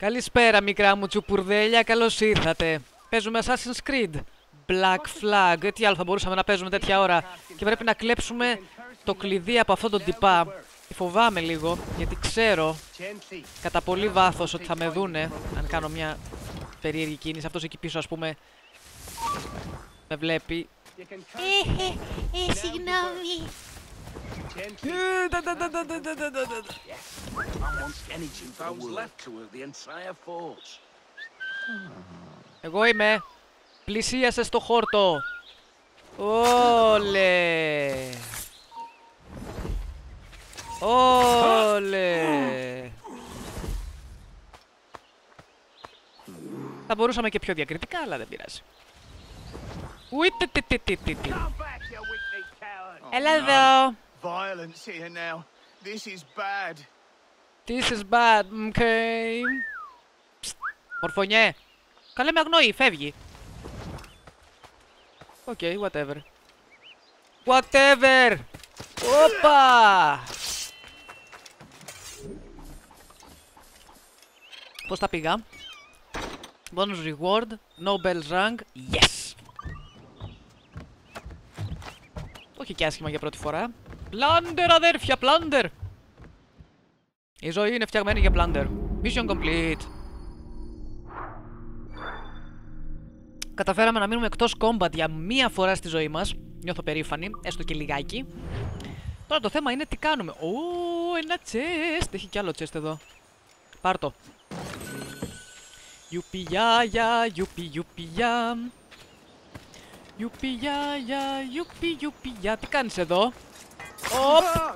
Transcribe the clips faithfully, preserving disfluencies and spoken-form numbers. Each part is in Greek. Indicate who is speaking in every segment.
Speaker 1: Καλησπέρα μικρά μου τσουπουρδέλια, καλώς ήρθατε. Παίζουμε Assassin's Creed Black Flag. Τι άλλο θα μπορούσαμε να παίζουμε τέτοια ώρα. Και πρέπει να κλέψουμε το κλειδί από αυτόν τον τυπά. Φοβάμαι λίγο, γιατί ξέρω κατά πολύ βάθος ότι θα με δούνε αν κάνω μια περίεργη κίνηση. Αυτός εκεί πίσω, ας πούμε, με βλέπει.
Speaker 2: Ε, ε, ε, συγγνώμη.
Speaker 1: Εγώ είμαι. Πλησίασε στο χόρτο. Όλε. Όλε. Θα μπορούσαμε και πιο διακριτικά, αλλά δεν πειράζει. Ουιτ-τιτ-τιτ-τιτ. Έλα εδώ.
Speaker 3: Violence here now. This is bad.
Speaker 1: This is bad, okay. Μορφωνιέ. Καλέ με αγνοεί, φεύγει. Οκ, okay, whatever. Whatever. Όπα. Πώς τα πήγα. Bonus reward. Nobel's rank. Yes. Όχι και άσχημα για πρώτη φορά. Plunder, αδέρφια, plunder. Η ζωή είναι φτιαγμένη για plunder. Mission complete. Καταφέραμε να μείνουμε εκτός combat για μία φορά στη ζωή μας. Νιώθω περήφανη, έστω και λιγάκι. Τώρα το θέμα είναι τι κάνουμε. Ω, ένα chest. Έχει κι άλλο chest εδώ. Πάρ' το. Γιουπιγιάγια, γιουπι, γιουπιγιά. Γιουπιγιάγια, γιουπι, γιουπιγιά. Τι κάνεις εδώ? Οπ.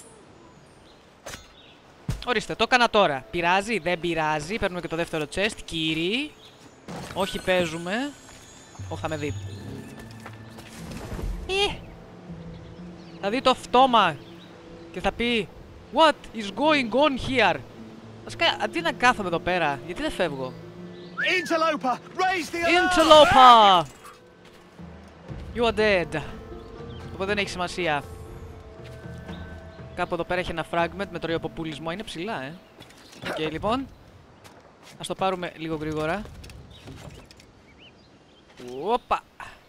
Speaker 1: Ορίστε, το έκανα τώρα. Πειράζει, δεν πειράζει. Παίρνουμε και το δεύτερο chest, κύριοι. Όχι, παίζουμε. Όχι, θα με δει. Ε. Θα δει το φτώμα και θα πει What is going on here? Βασικά, αντί να κάθομαι εδώ πέρα, γιατί δεν φεύγω?
Speaker 3: Interloper, raise the alarm.
Speaker 1: Interloper! You are dead. Οπότε δεν έχει σημασία. Κάπου εδώ πέρα έχει ένα fragment με τροϊοποπούλισμό. Είναι ψηλά, ε. Οκ, okay, λοιπόν. Ας το πάρουμε λίγο γρήγορα. Οπα.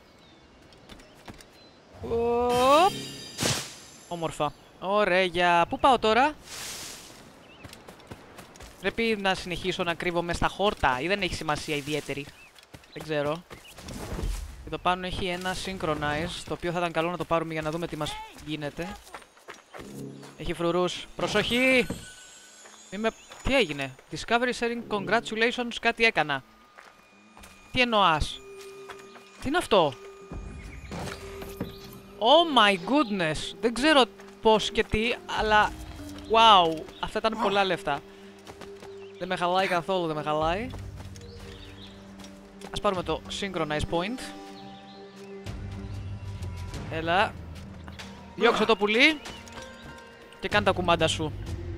Speaker 1: Οπ. Όμορφα. Ωραία. Πού πάω τώρα? Πρέπει να συνεχίσω να κρύβω μες στα χόρτα ή δεν έχει σημασία ιδιαίτερη? Δεν ξέρω. Εδώ πάνω έχει ένα synchronize, το οποίο θα ήταν καλό να το πάρουμε για να δούμε τι μας γίνεται. Έχει φρουρούς. Προσοχή! Είμαι... Τι έγινε? Discovery sharing, congratulations, κάτι έκανα. Τι εννοάς? Τι είναι αυτό? Oh my goodness! Δεν ξέρω πώς και τι, αλλά... Wow! Αυτά ήταν πολλά λεφτά. Δεν με χαλάει καθόλου, δεν με χαλάει. Ας πάρουμε το synchronize point. Έλα. Διώξε το πουλί. Και κάνε τα κουμάντα σου.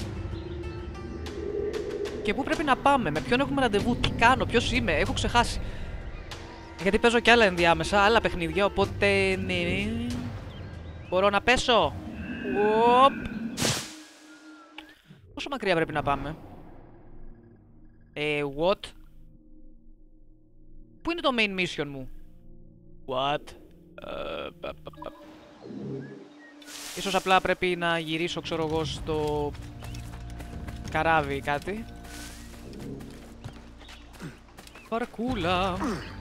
Speaker 1: Και πού πρέπει να πάμε? Με ποιον έχουμε ραντεβού? Τι κάνω? Ποιος είμαι? Έχω ξεχάσει. Γιατί παίζω και άλλα ενδιάμεσα, άλλα παιχνίδια, οπότε... Ναι. Μπορώ να πέσω? Οπ. Πόσο μακριά πρέπει να πάμε? Ε, what? Πού είναι το main mission μου? What? Uh, Ίσως απλά πρέπει να γυρίσω, ξέρω εγώ, στο καράβι ή κάτι. Παρκούλα.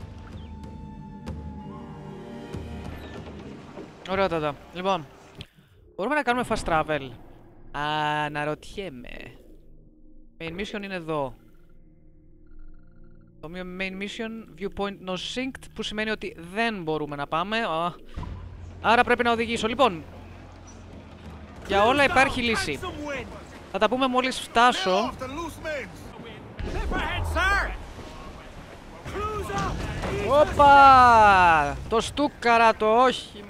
Speaker 1: Ωραιότατα. Λοιπόν, μπορούμε να κάνουμε fast travel. Αναρωτιέμαι. Main mission είναι εδώ. Το main mission, viewpoint no synced, που σημαίνει ότι δεν μπορούμε να πάμε. Άρα πρέπει να οδηγήσω. Λοιπόν, για όλα υπάρχει λύση. Θα τα πούμε μόλις φτάσω. Όπα! Το στούκαρα το όχημα.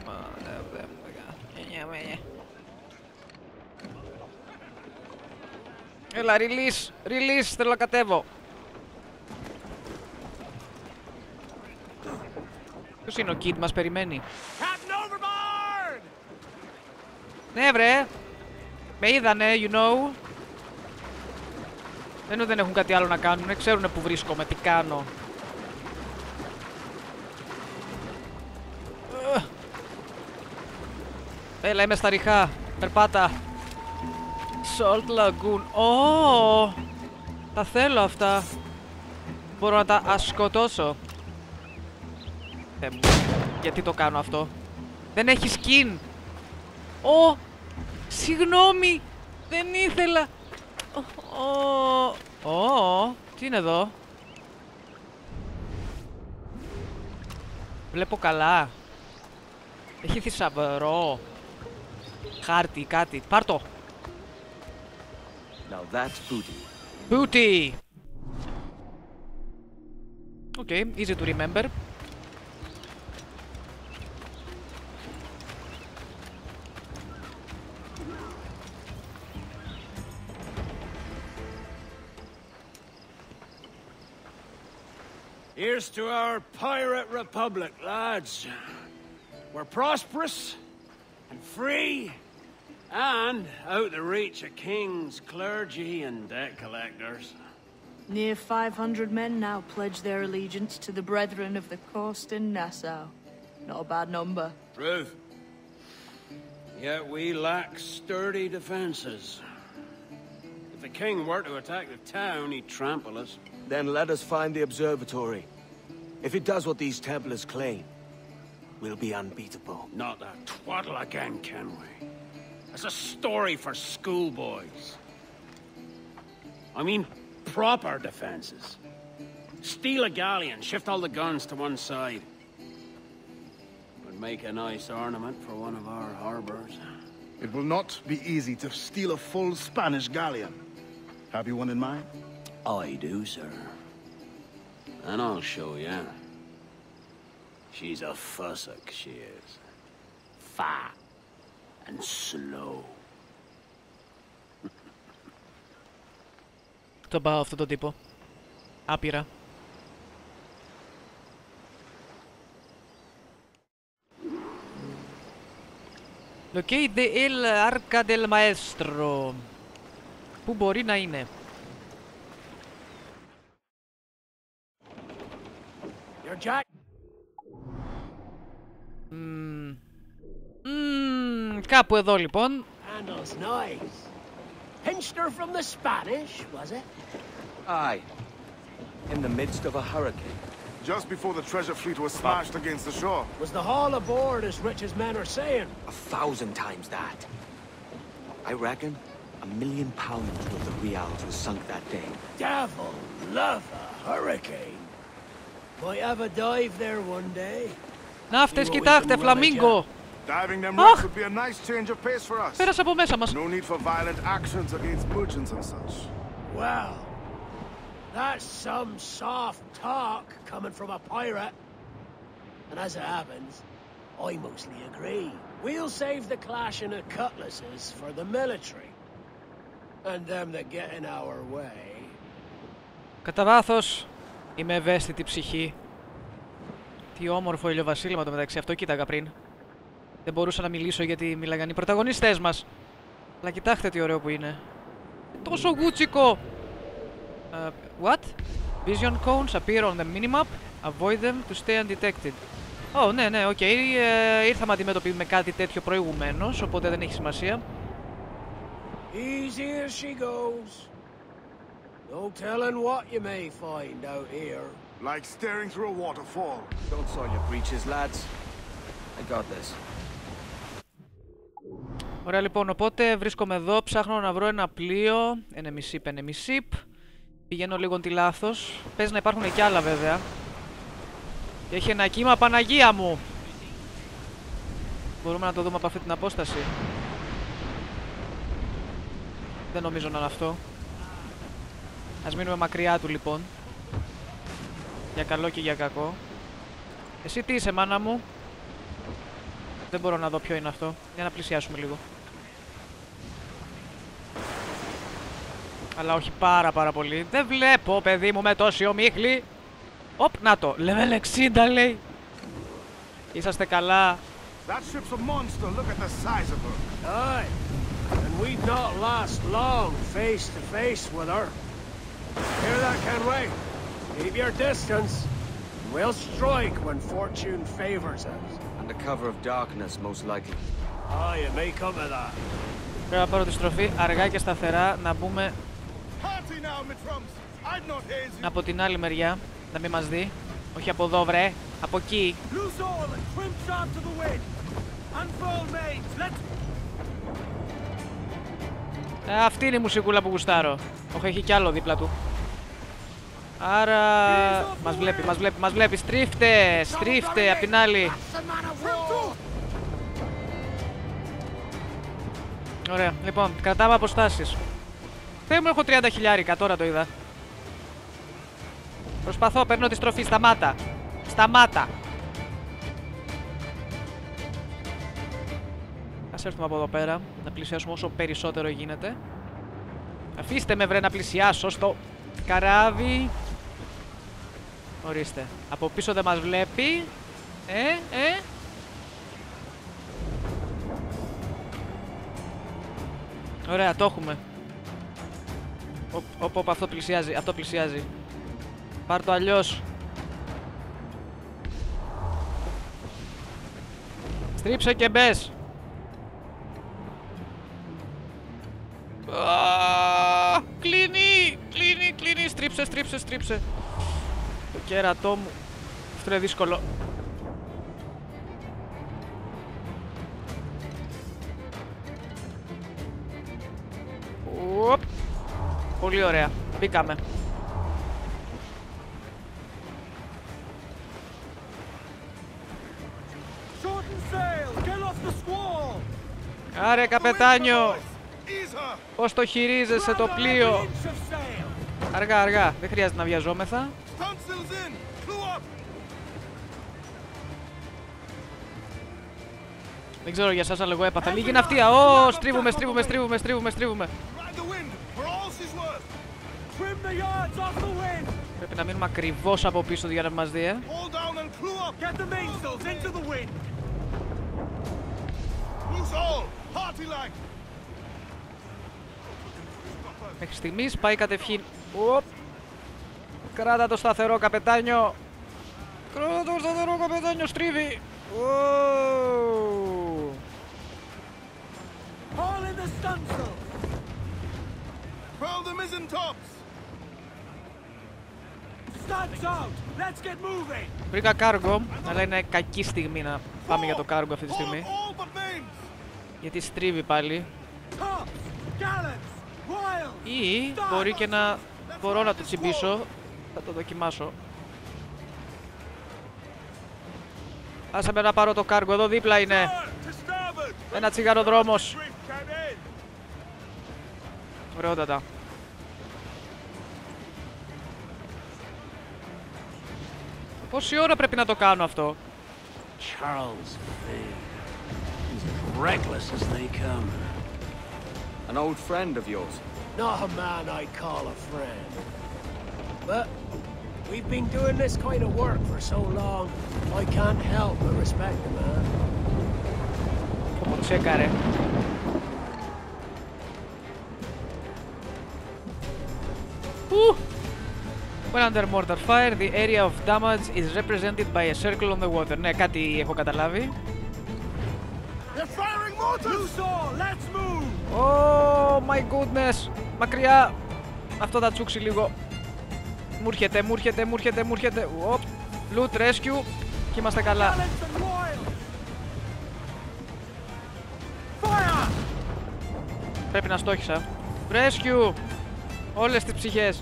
Speaker 1: Έλα, release, release, θέλω να κατέβω. Ποιος είναι ο kid, μας περιμένει? Ναι βρε, με είδανε, you know. Δεν είναι ότι δεν έχουν κάτι άλλο να κάνουν, ξέρουν που βρίσκομαι, τι κάνω. Έλα, είμαι στα ριχά. Περπάτα. Salt Lagoon. Ω! Τα θέλω αυτά. Μπορώ να τα ασκοτώσω. Ε, γιατί το κάνω αυτό? Δεν έχει skin. Ω! Συγγνώμη! Δεν ήθελα. Ω! Ω! Τι είναι εδώ? Βλέπω καλά. Έχει θησαυρό. Χάρτη, κάτι. Πάρ' το.
Speaker 4: Now that's booty.
Speaker 1: Booty! Okay, easy to remember.
Speaker 5: Here's to our pirate republic, lads. We're prosperous and free and out the reach of kings, clergy, and debt collectors.
Speaker 6: Near five hundred men now pledge their allegiance to the Brethren of the Coast in Nassau. Not a bad number.
Speaker 5: Truth. Yet we lack sturdy defenses. If the king were to attack the town, he'd trample us.
Speaker 4: Then let us find the observatory. If it does what these Templars claim, we'll be unbeatable.
Speaker 5: Not that twaddle again, can we? That's a story for schoolboys. I mean, proper defenses. Steal a galleon, shift all the guns to one side. Would make a nice ornament for one of our harbors.
Speaker 3: It will not be easy to steal a full Spanish galleon. Have you one in mind?
Speaker 5: I do, sir. And I'll show you. She's a fussock, she is. Fat and slow.
Speaker 1: Το πάω αυτό το τύπο. Άπειρα. Locate the El Arca del Maestro. Πού μπορεί να είναι?
Speaker 5: You're Jack.
Speaker 1: Μμμ. Μμμ. Κάπου εδώ λοιπόν.
Speaker 5: Handle's nice. Pinched her from the Spanish, was it?
Speaker 4: Aye. In the midst of a hurricane.
Speaker 3: Just before the treasure fleet was smashed against the shore.
Speaker 5: Was the haul aboard as rich as men are saying?
Speaker 4: A thousand times that. I reckon a million pounds worth of reals was sunk that day.
Speaker 5: Devil love a hurricane. Might have a dive there one day.
Speaker 1: Ναύτες, κοιτάξτε, φλαμίγκο!
Speaker 3: Diving them rocks would be a nice change of pace for us.
Speaker 1: Πέρασε από μέσα μας.
Speaker 3: No need for violent actions against merchants and such.
Speaker 5: Well, that's some soft talk coming from a pirate. And as it happens, I mostly agree. We'll save the clashing of cutlasses for the military. And them that get in our way.
Speaker 1: Κατά βάθος, είμαι ευαίσθητη ψυχή. Τι όμορφο ηλιοβασίλεμα το μεταξύ, αυτό κοίταγα πριν. Δεν μπορούσα να μιλήσω γιατί μίλαγαν οι πρωταγωνιστές μας. Αλλά κοιτάξτε τι ωραίο που είναι. Τόσο γούτσικο! Uh, what? Vision cones appear on the minimap. Avoid them to stay undetected. Oh, ναι, ναι, οκ. Okay. Ε, ήρθαμε αντιμέτωποι με κάτι τέτοιο προηγουμένως, οπότε δεν έχει σημασία.
Speaker 5: Easy as she goes. No telling what you may find out here.
Speaker 3: Like staring through a waterfall.
Speaker 4: Don't soil your breeches, lads. I got this.
Speaker 1: Ωραία, λοιπόν, οπότε βρίσκομαι εδώ, ψάχνω να βρω ένα πλοίο. Enemy ship, enemy ship. Πηγαίνω λίγο τη λάθος. Παίζει να υπάρχουν κι άλλα βέβαια. Και έχει ένα κύμα, Παναγία μου! Μπορούμε να το δούμε από αυτή την απόσταση. Δεν νομίζω να είναι αυτό. Ας μείνουμε μακριά του λοιπόν. Για καλό και για κακό. Εσύ τι είσαι, μάνα μου? Δεν μπορώ να δω ποιο είναι αυτό. Για να πλησιάσουμε λίγο. Αλλά όχι πάρα πάρα πολύ. Δεν βλέπω, παιδί μου, με τόση ομίχλη. Οπ, να το. Level εξήντα λέει. Είσαστε καλά?
Speaker 3: That ship's a monster. Look at the size of her.
Speaker 5: Aye, and we'd not last long face to face with her. Hear that, Kenway? Keep your distance. We'll strike when fortune favors us.
Speaker 4: Under cover of darkness, most likely.
Speaker 5: Ah, it may come to that.
Speaker 1: Πρέπει να πάρω τη στροφή αργά και σταθερά, να μπούμε
Speaker 3: Party now, Mitrums. I'd not haze you.
Speaker 1: από την άλλη μεριά, να μην μας δει. Όχι από εδώ, βρε, από εκεί.
Speaker 5: Loose all and trim shot to the wind. Unfold mates, let's...
Speaker 1: Ε, αυτή είναι η μουσικούλα που γουστάρω. Όχι, έχει κι άλλο δίπλα του. Άρα... Μας βλέπει, μας βλέπει, μας βλέπει. Στρίφτε, στρίφτε, απ' την άλλη. Ωραία, λοιπόν, κρατάμε αποστάσεις. Δεν μου έχω τριάντα χιλιάρικα, τώρα το είδα. Προσπαθώ, παίρνω τη στροφή, σταμάτα. Σταμάτα. Ας έρθουμε από εδώ πέρα, να πλησιάσουμε όσο περισσότερο γίνεται. Αφήστε με, βρε, να πλησιάσω στο καράβι. Ορίστε, από πίσω δεν μας βλέπει. Ε, ε. Ωραία, το έχουμε. Οπ, οπ, αυτό πλησιάζει, αυτό πλησιάζει. Πάρ' το αλλιώς. Στρίψε και μπες. Α, κλείνει, κλείνει, κλείνει. Στρίψε, στρίψε, στρίψε. Το κέρατό μου. Αυτό είναι δύσκολο. Οπ. Πολύ ωραία. Μπήκαμε. Άρε, καπετάνιο. Πώς το χειρίζεσαι το πλοίο. Αργά, αργά. Δεν χρειάζεται να βιαζόμεθα. Δεν ξέρω για σας, αλλά εγώ έπαθα λίγη ναυτία. Ω, στρίβουμε, στρίβουμε, στρίβουμε, στρίβουμε, στρίβουμε. Πρέπει να μείνουμε ακριβώς από πίσω για να μας δει, ε. Μέχρι στιγμής πάει κατευχήν. Οπ. Κράτα το σταθερό, καπετάνιο. Κράτα το σταθερό, καπετάνιο, στρίβει. Βρήκα κάργο, αλλά είναι κακή στιγμή να πάμε για το κάργο αυτή τη στιγμή. Γιατί στρίβει πάλι. Ή μπορεί και να μπορώ να το τσιμπήσω. Θα το δοκιμάσω. Άσε με να πάρω το κάργο, εδώ δίπλα είναι. Ένα τσιγαροδρόμος. Ωραιότατα. Πόση ώρα πρέπει να το κάνω αυτό?
Speaker 5: Charles Vane. He's as reckless as they come.
Speaker 4: An old friend of yours?
Speaker 5: Not a man I call a friend. But we've been doing this kind of work for so long, I can't help but respect the man.
Speaker 1: Como τσέκαρε. Ου! When under mortar fire, the area of damage is represented by a circle on the water. Ναι, κάτι έχω καταλάβει. Oh my goodness! Μακριά! Αυτό θα τσούξει λίγο. Μου έρχεται, μου έρχεται, μου έρχεται, μου έρχεται. Οπ! Loot, rescue. Και είμαστε καλά. Πρέπει να στόχισα. Rescue! Όλες τις ψυχές.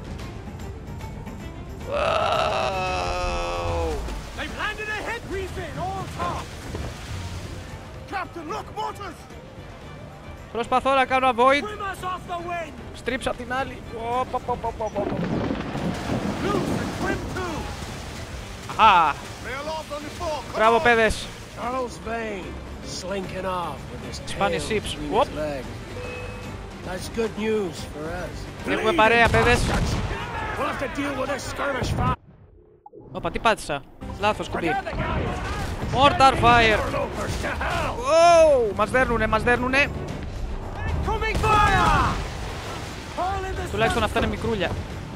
Speaker 1: Wow.
Speaker 5: They've landed a hit refit all top.
Speaker 3: Captain, look, mortars!
Speaker 1: Προσπαθώ να κάνω avoid.
Speaker 5: Trim us off the wind.
Speaker 1: Στρίψα απ' την άλλη. Οπ, οπ, οπ, οπ, οπ.
Speaker 5: Loose and trim too.
Speaker 1: Α,
Speaker 3: They are lost on the fore.
Speaker 1: μπράβο παιδες.
Speaker 5: Charles Vane slinking off with his tail
Speaker 1: Spanish ships.
Speaker 5: between
Speaker 1: Whoop.
Speaker 5: his legs. That's good news for us.
Speaker 1: Έχουμε παρέα παιδες.
Speaker 5: We'll have to deal with this skirmish fire.
Speaker 1: Όπα, τι πάτησα. Λάθος κουμπί. Mortar fire. Oh, μας δέρνουνε, μας δέρνουνε.
Speaker 5: Coming fire.
Speaker 1: Τουλάχιστον αυτά είναι μικρούλια.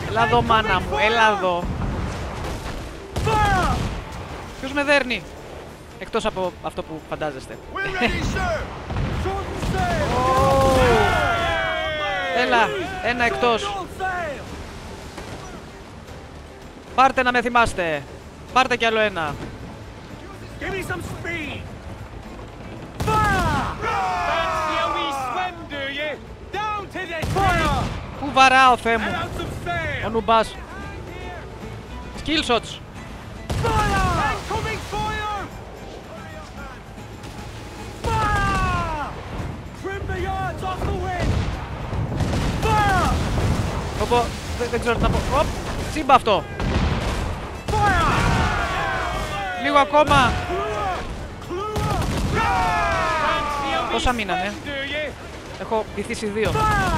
Speaker 1: Έλα εδώ, μάνα μου, έλα εδώ. Ποιος με δέρνει? Εκτός από αυτό που φαντάζεστε. Oh. Έλα, ένα εκτός. Πάρτε να με θυμάστε. Πάρτε κι άλλο ένα. Πού βαράω, Θεέ μου? Ο νουμπάς. Skill shots. Οπό, δεν, δεν ξέρω τι να πω. Οπ, τσίμπα αυτό. Λίγο ακόμα. Πόσα μείνανε? Έχω βυθίσει δύο.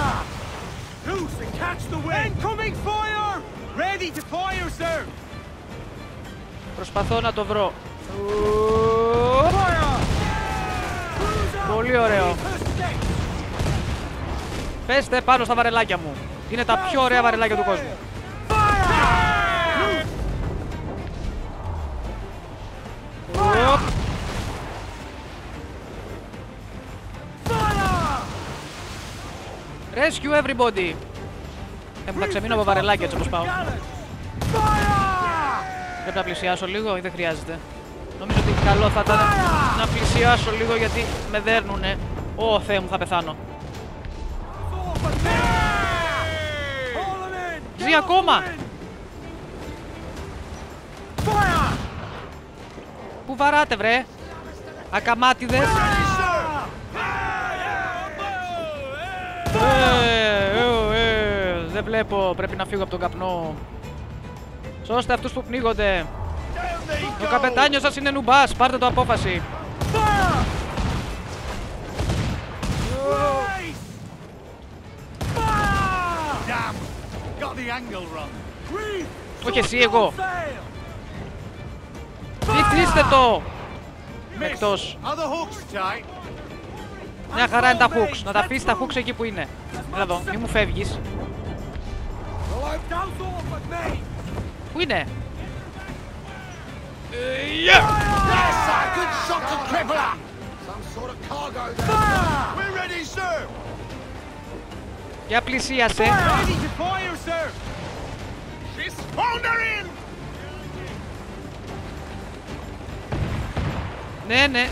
Speaker 1: Προσπαθώ να το βρω. Πολύ ωραίο. Πέστε πάνω στα βαρελάκια μου. Είναι τα πιο ωραία βαρελάκια του κόσμου. Οπ. Rescue everybody. Ε, θα ξεμείνω από βαρελάκια έτσι όπως πάω. Πρέπει να πλησιάσω λίγο ή δεν χρειάζεται? Νομίζω ότι καλό θα ήταν να πλησιάσω λίγο γιατί με δέρνουνε. Ω, Θεέ μου, θα πεθάνω. Ζει ακόμα! Πού βαράτε, βρε? Ακαμάτιδες. Ε, ε, ε, δεν βλέπω, πρέπει να φύγω από τον καπνό. Σώστε αυτούς που πνίγονται. Ο καπετάνιος σας είναι νουμπάς, πάρτε το απόφαση. Όχι εσύ, εγώ. Βυθίστε το. Εκτός. Μια χαρά είναι τα hooks. Να τα αφήσεις τα hooks εκεί που είναι. Έλα εδώ, μη μου φεύγεις. Πού είναι? Για πλησίασε. Ναι, ναι.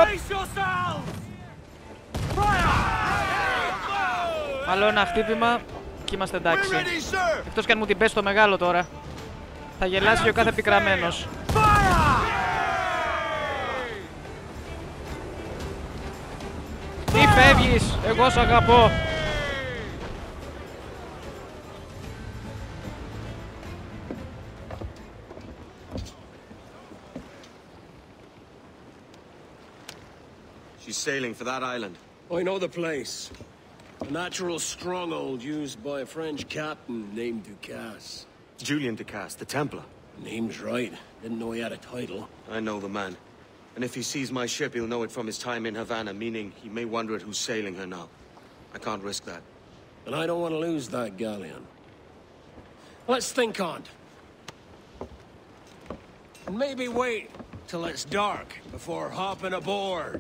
Speaker 1: Άλλο ένα χτύπημα και είμαστε εντάξει. Εκτός κι αν μου την πέσει το μεγάλο τώρα. Θα γελάσει και ο κάθε πικραμένος. Μη φεύγεις, εγώ σ' αγαπώ.
Speaker 4: She's sailing for that island.
Speaker 5: I know the place. A natural stronghold used by a French captain named Ducasse.
Speaker 4: Julian Ducasse, the Templar.
Speaker 5: Name's right. Didn't know he had a title.
Speaker 4: I know the man. And if he sees my ship, he'll know it from his time in Havana, meaning he may wonder at who's sailing her now. I can't risk that.
Speaker 5: And I don't want to lose that galleon. Let's think on it. And maybe wait till it's dark before hopping aboard.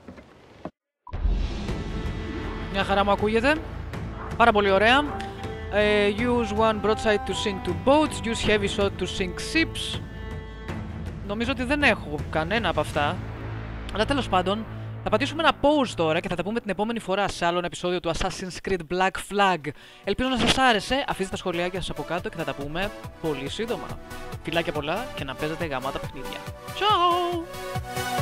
Speaker 1: Μια χαρά μου ακούγεται. Πάρα πολύ ωραία. Uh, use one broadside to sink two boats. Use heavy shot to sink ships. Νομίζω ότι δεν έχω κανένα από αυτά. Αλλά τέλος πάντων, θα πατήσουμε ένα pause τώρα και θα τα πούμε την επόμενη φορά σε άλλο επεισόδιο του Assassin's Creed Black Flag. Ελπίζω να σας άρεσε. Αφήστε τα σχολιάκια σας από κάτω και θα τα πούμε πολύ σύντομα. Φιλάκια πολλά και να παίζετε γαμάτα παιχνίδια. Ciao!